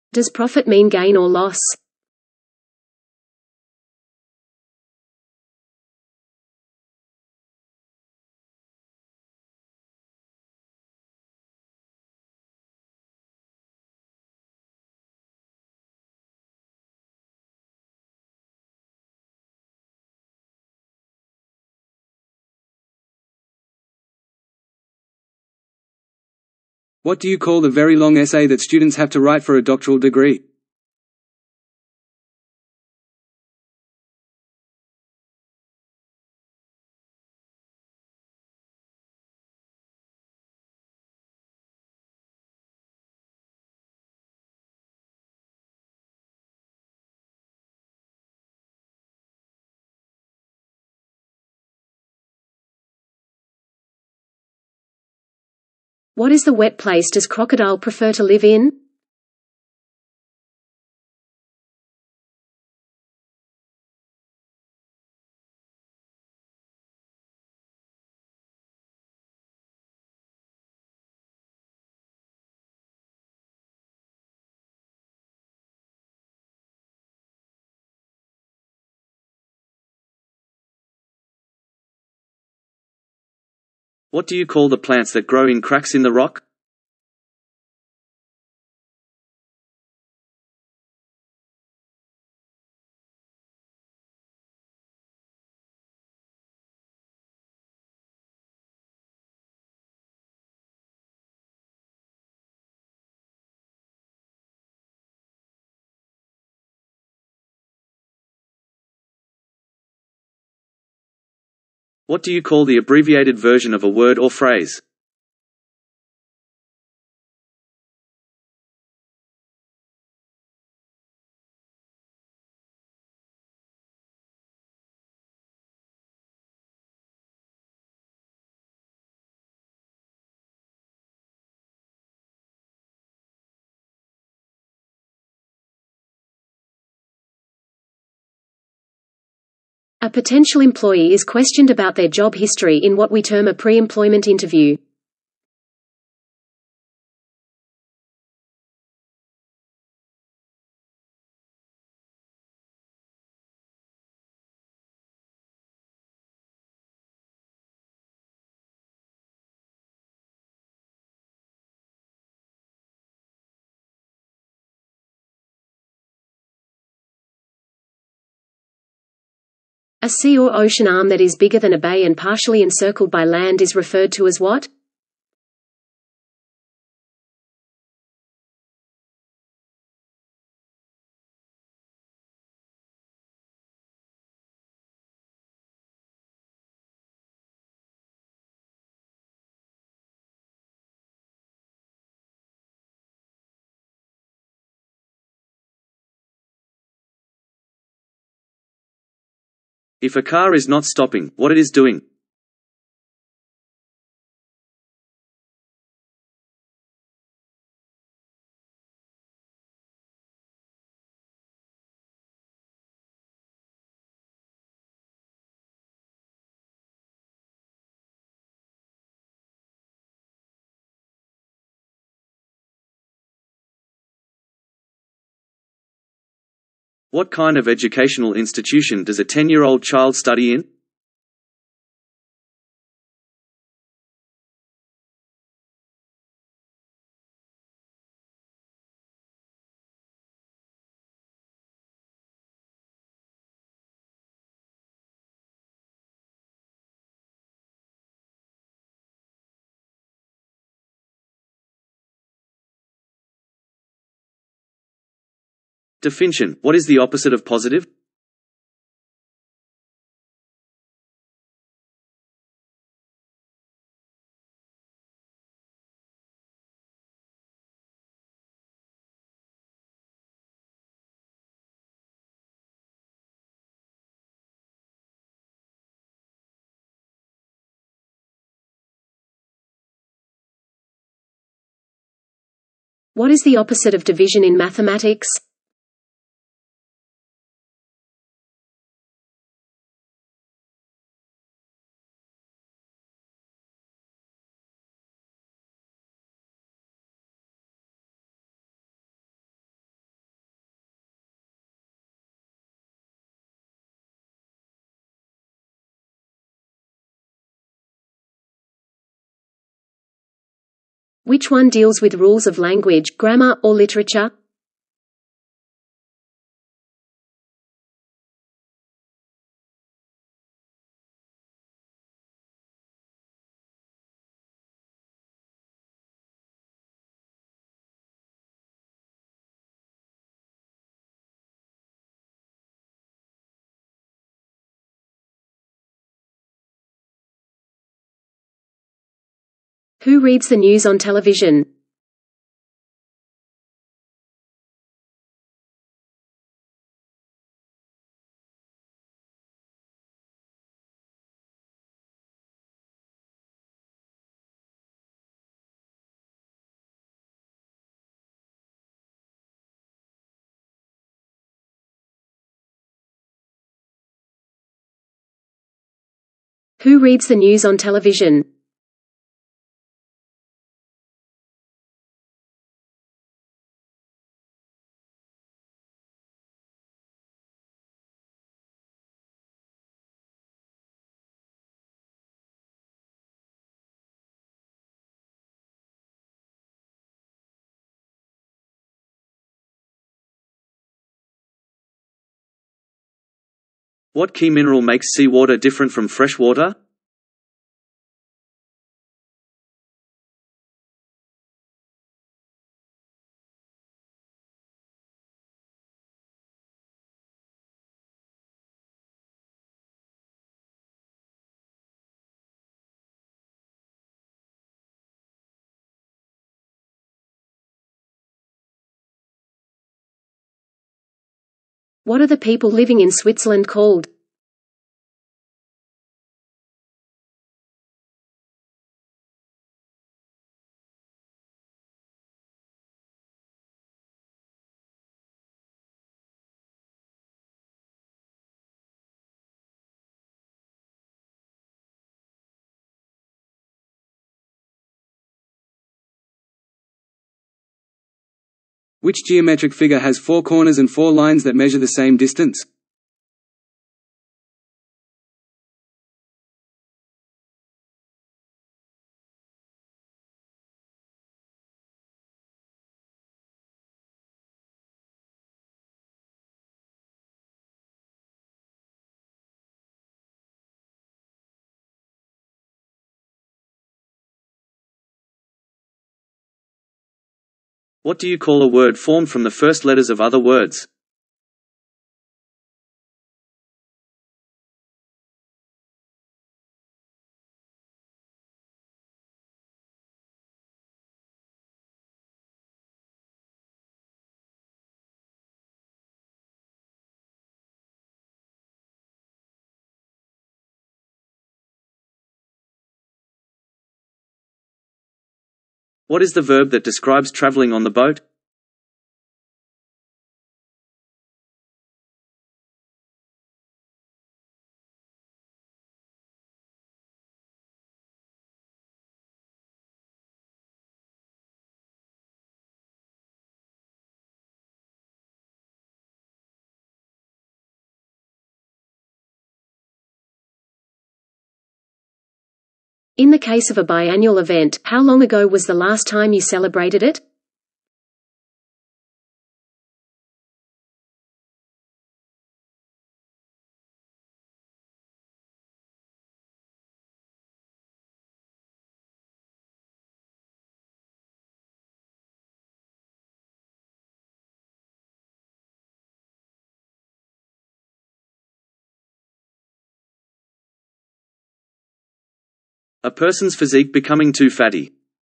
Does profit mean gain or loss? What do you call the very long essay that students have to write for a doctoral degree? What is the wet place does crocodile prefer to live in? What do you call the plants that grow in cracks in the rock? What do you call the abbreviated version of a word or phrase? A potential employee is questioned about their job history in what we term a pre-employment interview. A sea or ocean arm that is bigger than a bay and partially encircled by land is referred to as what? If a car is not stopping, what it is doing? What kind of educational institution does a 10-year-old child study in? Definition: what is the opposite of positive? What is the opposite of division in mathematics? Which one deals with rules of language, grammar, or literature? Who reads the news on television? Who reads the news on television? What key mineral makes seawater different from fresh water? What are the people living in Switzerland called? Which geometric figure has 4 corners and 4 lines that measure the same distance? What do you call a word formed from the first letters of other words? What is the verb that describes traveling on the boat? In the case of a biannual event, how long ago was the last time you celebrated it? A person's physique becoming too fatty.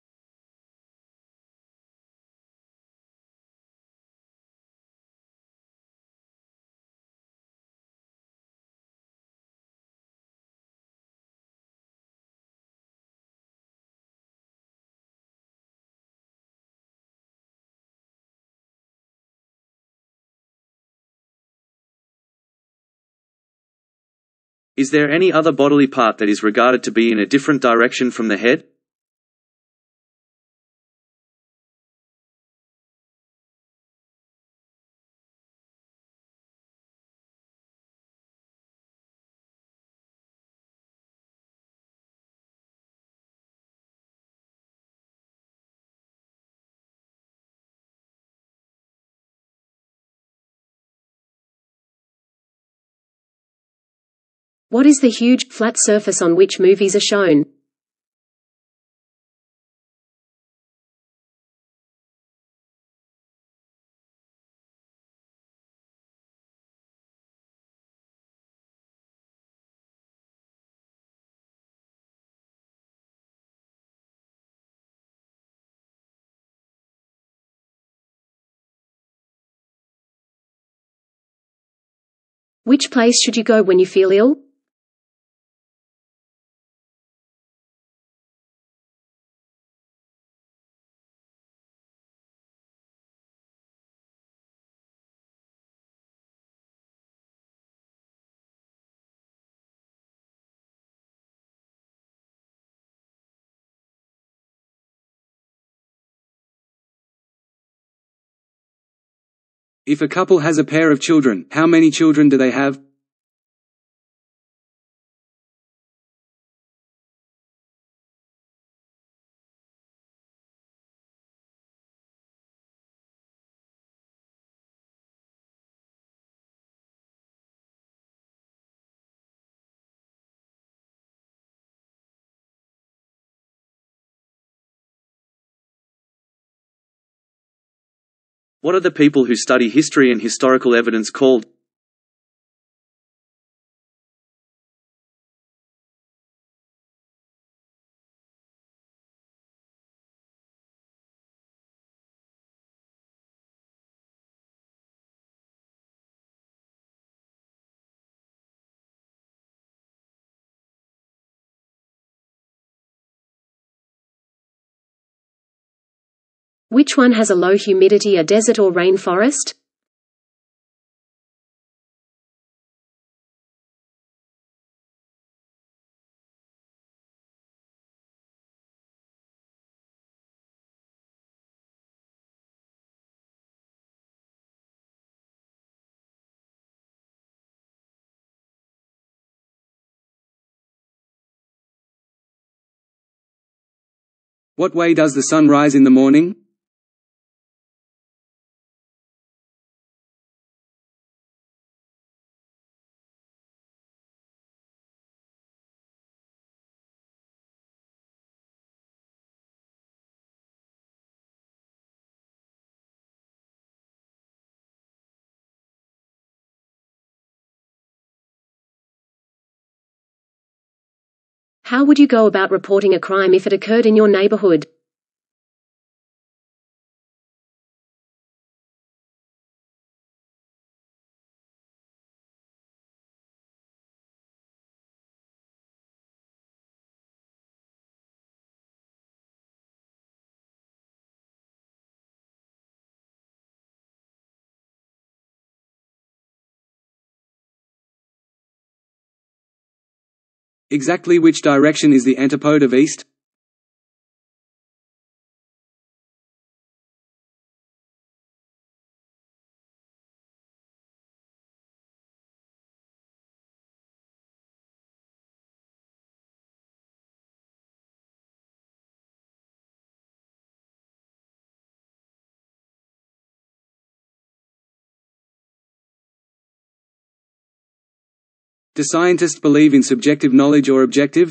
Is there any other bodily part that is regarded to be in a different direction from the head? What is the huge, flat surface on which movies are shown? Which place should you go when you feel ill? If a couple has a pair of children, how many children do they have? What are the people who study history and historical evidence called? Which one has a low humidity, a desert or rainforest? What way does the sun rise in the morning? How would you go about reporting a crime if it occurred in your neighborhood? Exactly which direction is the antipode of east? Do scientists believe in subjective knowledge or objective?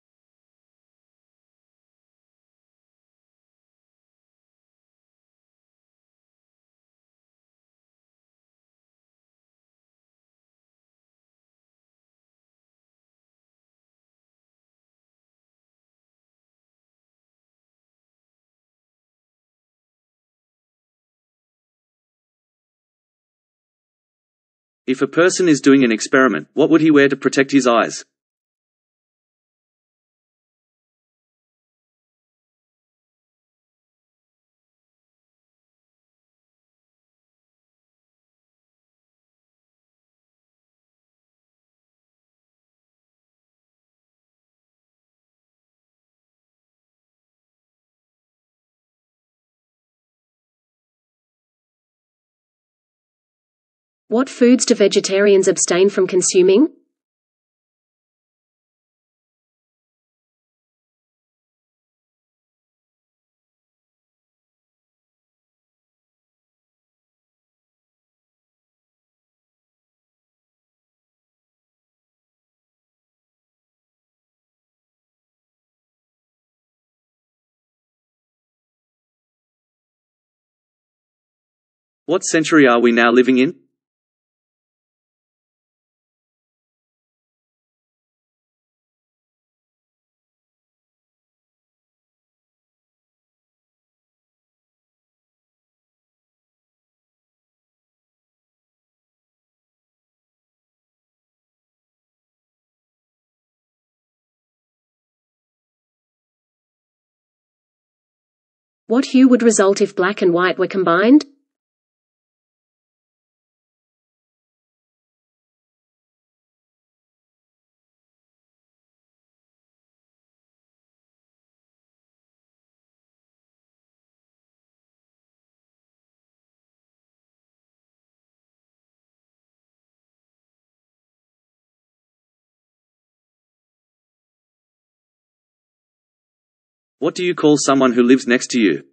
If a person is doing an experiment, what would he wear to protect his eyes? What foods do vegetarians abstain from consuming? What century are we now living in? What hue would result if black and white were combined? What do you call someone who lives next to you?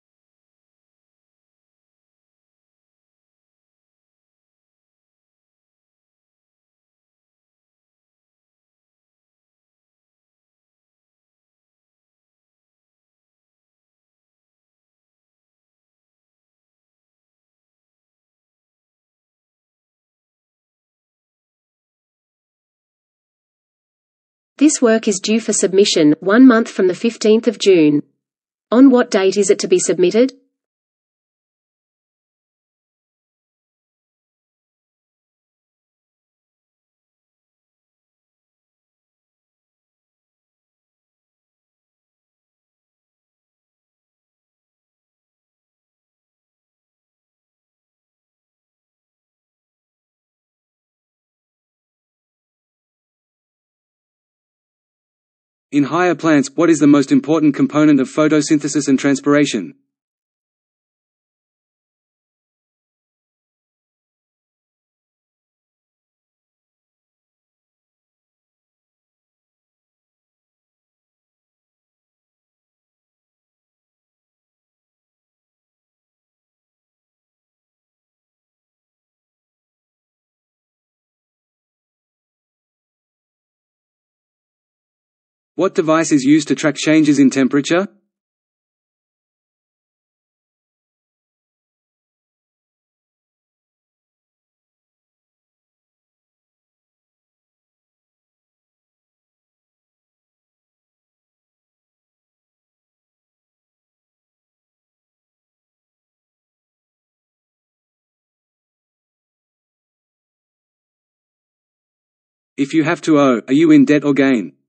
This work is due for submission 1 month from the 15th of June. On what date is it to be submitted? In higher plants, what is the most important component of photosynthesis and transpiration? What device is used to track changes in temperature? If you have to owe, are you in debt or gain?